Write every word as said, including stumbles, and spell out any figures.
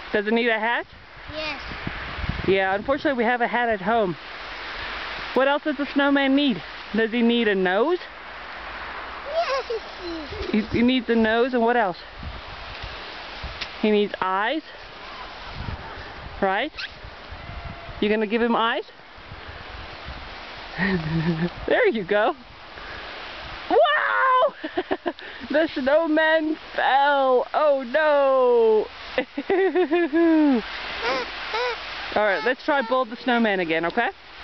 Does it need a hat? Yes. Yeah, unfortunately we have a hat at home. What else does the snowman need? Does he need a nose? Yes. He, he needs a nose, and what else? He needs eyes. Right? You gonna give him eyes? There you go. Wow! The snowman fell. Oh no! Alright, let's try Bold the Snowman again, okay?